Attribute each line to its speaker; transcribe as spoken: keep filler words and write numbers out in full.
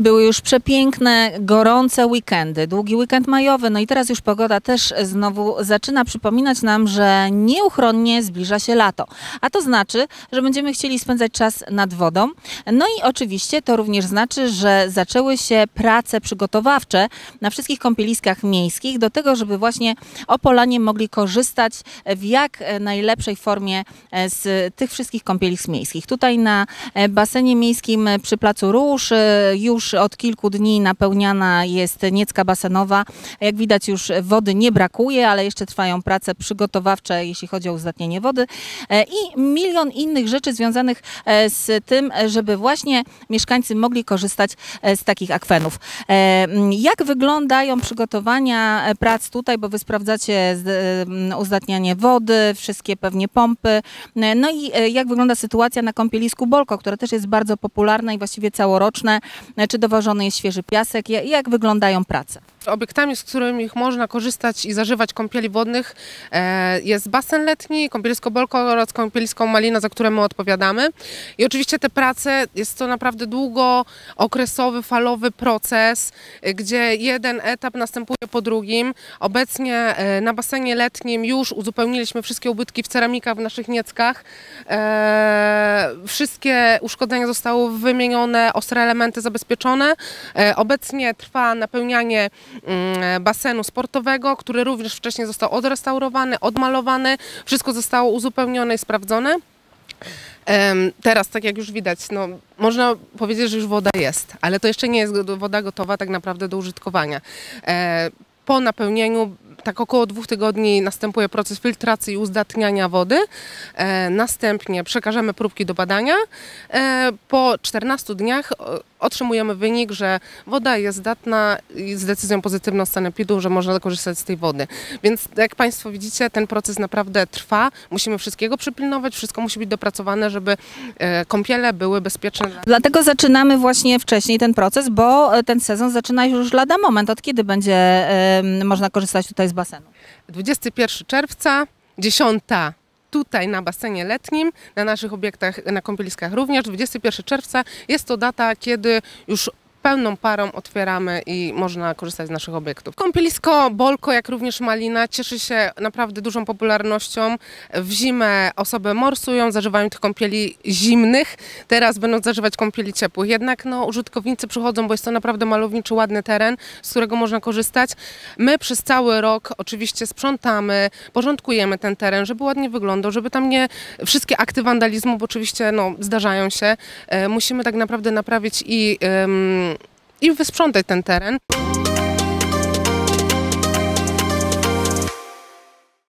Speaker 1: Były już przepiękne, gorące weekendy, długi weekend majowy, no i teraz już pogoda też znowu zaczyna przypominać nam, że nieuchronnie zbliża się lato. A to znaczy, że będziemy chcieli spędzać czas nad wodą. No i oczywiście to również znaczy, że zaczęły się prace przygotowawcze na wszystkich kąpieliskach miejskich do tego, żeby właśnie opolanie mogli korzystać w jak najlepszej formie z tych wszystkich kąpielisk miejskich. Tutaj na basenie miejskim przy Placu Róż już od kilku dni napełniana jest niecka basenowa. Jak widać, już wody nie brakuje, ale jeszcze trwają prace przygotowawcze, jeśli chodzi o uzdatnienie wody i milion innych rzeczy związanych z tym, żeby właśnie mieszkańcy mogli korzystać z takich akwenów. Jak wyglądają przygotowania prac tutaj, bo wy sprawdzacie uzdatnianie wody, wszystkie pewnie pompy. No i jak wygląda sytuacja na kąpielisku Bolko, które też jest bardzo popularne i właściwie całoroczne. Czy dowożony jest świeży piasek? Jak wyglądają prace?
Speaker 2: Obiektami, z których można korzystać i zażywać kąpieli wodnych jest basen letni, kąpielisko Bolko oraz kąpielisko Malina, za które my odpowiadamy. I oczywiście te prace, jest to naprawdę długookresowy, falowy proces, gdzie jeden etap następuje po drugim. Obecnie na basenie letnim już uzupełniliśmy wszystkie ubytki w ceramikach w naszych nieckach. Wszystkie uszkodzenia zostały wymienione, ostre elementy zabezpieczone. Obecnie trwa napełnianie basenu sportowego, który również wcześniej został odrestaurowany, odmalowany. Wszystko zostało uzupełnione i sprawdzone. Teraz, tak jak już widać, no, można powiedzieć, że już woda jest, ale to jeszcze nie jest woda gotowa tak naprawdę do użytkowania. Po napełnieniu, tak około dwóch tygodni, następuje proces filtracji i uzdatniania wody. E, następnie przekażemy próbki do badania. E, po czternastu dniach otrzymujemy wynik, że woda jest zdatna i z decyzją pozytywną sanepidu, że można korzystać z tej wody. Więc jak Państwo widzicie, ten proces naprawdę trwa. Musimy wszystkiego przypilnować, wszystko musi być dopracowane, żeby e, kąpiele były bezpieczne.
Speaker 1: Dlatego zaczynamy właśnie wcześniej ten proces, bo ten sezon zaczyna już lada moment. Od kiedy będzie e, można korzystać tutaj z basenu?
Speaker 2: dwudziestego pierwszego czerwca, dziesiąta tutaj na basenie letnim, na naszych obiektach, na kąpieliskach również. dwudziestego pierwszego czerwca jest to data, kiedy już pełną parą otwieramy i można korzystać z naszych obiektów. Kąpielisko Bolko, jak również Malina, cieszy się naprawdę dużą popularnością. W zimę osoby morsują, zażywają tych kąpieli zimnych, teraz będą zażywać kąpieli ciepłych. Jednak no, użytkownicy przychodzą, bo jest to naprawdę malowniczy, ładny teren, z którego można korzystać. My przez cały rok oczywiście sprzątamy, porządkujemy ten teren, żeby ładnie wyglądał, żeby tam nie wszystkie akty wandalizmu, bo oczywiście no, zdarzają się. E, musimy tak naprawdę naprawić i um, i wysprzątać ten teren.